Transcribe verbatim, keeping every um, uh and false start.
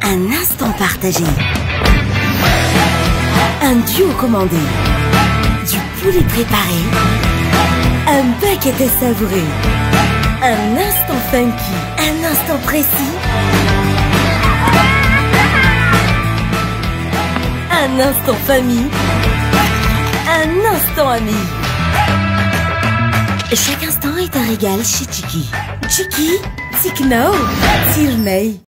Un instant partagé. Un duo commandé. Du poulet préparé. Un bucket à savourer. Un instant funky. Un instant précis. Un instant famille. Un instant ami. Chaque instant est un régal chez Tchiki. Tchiki, Tikno, Tirnei.